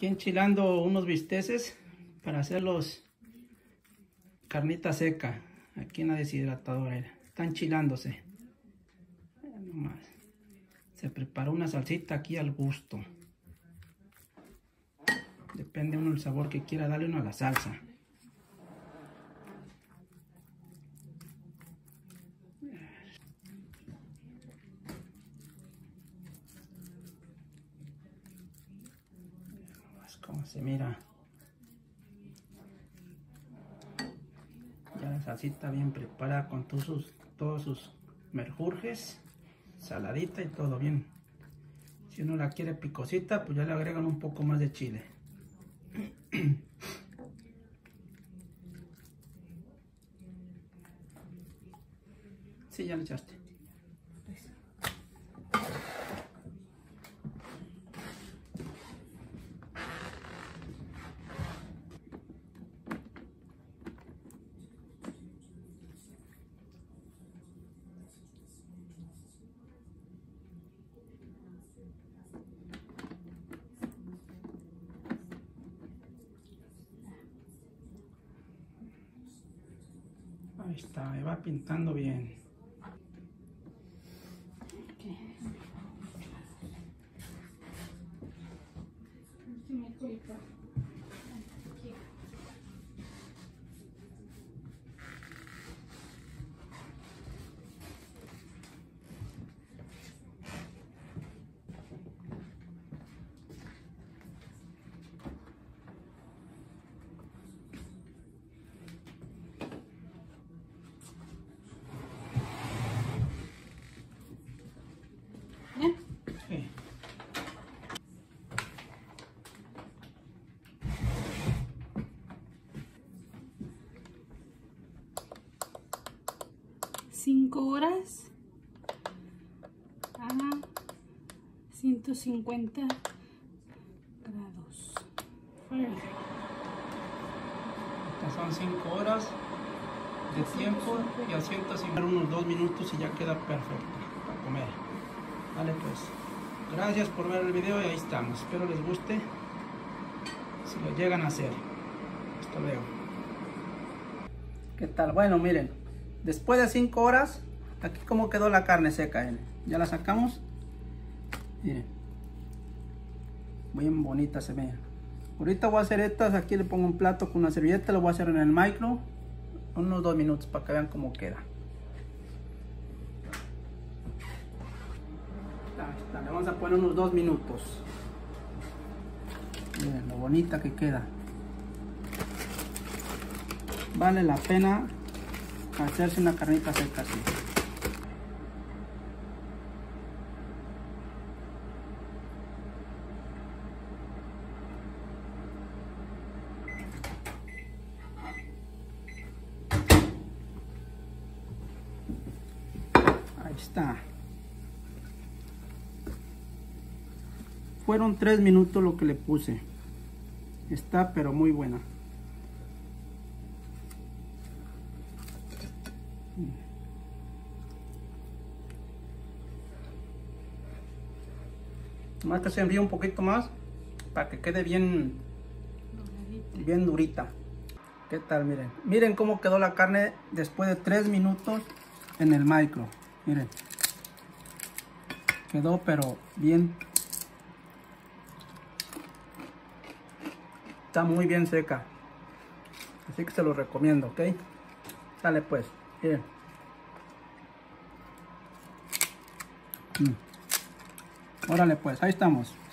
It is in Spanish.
Aquí enchilando unos bisteces para hacer los carnita seca. Aquí en la deshidratadora. Está enchilándose. Nomás. Se preparó una salsita aquí al gusto. Depende uno del sabor que quiera darle uno a la salsa. Como se mira, ya la salsita bien preparada con todos sus menjurjes, saladita y todo bien. Si uno la quiere picosita, pues ya le agregan un poco más de chile. Sí, ya le echaste. Ahí está, me va pintando bien. Sí. Cinco horas a 150 grados. Estas son 5 horas de tiempo y a 150 unos 2 minutos y ya queda perfecto para comer. Vale, pues gracias por ver el video y ahí estamos. Espero les guste si lo llegan a hacer. Hasta luego. ¿Qué tal? Bueno, miren, después de 5 horas, aquí como quedó la carne seca. Ya la sacamos. Miren, bien bonita se ve. Ahorita voy a hacer estas. Aquí le pongo un plato con una servilleta. Lo voy a hacer en el micro unos 2 minutos para que vean cómo queda. Le vamos a poner unos 2 minutos. Miren lo bonita que queda. Vale la pena hacerse una carnita seca así. Ahí está. Fueron 3 minutos lo que le puse. Está pero muy buena. Más que se enfríe un poquito más para que quede bien durita. ¿Qué tal? Miren cómo quedó la carne después de 3 minutos en el micro. Miren, quedó pero bien. Está muy bien seca, así que se lo recomiendo, ¿ok? Sale pues, miren. Órale pues, ahí estamos.